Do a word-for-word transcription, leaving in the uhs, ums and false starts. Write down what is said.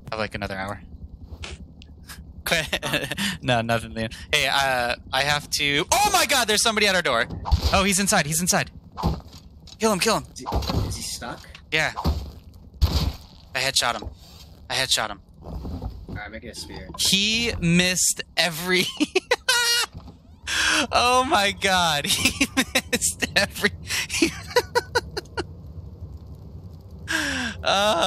Have like another hour. No, nothing, Liam. Hey, uh, I have to. Oh my God! There's somebody at our door. Oh, he's inside. He's inside. Kill him! Kill him! Is he, is he stuck? Yeah. I headshot him. I headshot him. Alright, make it a spear. He missed every. Oh my God! He missed every. uh...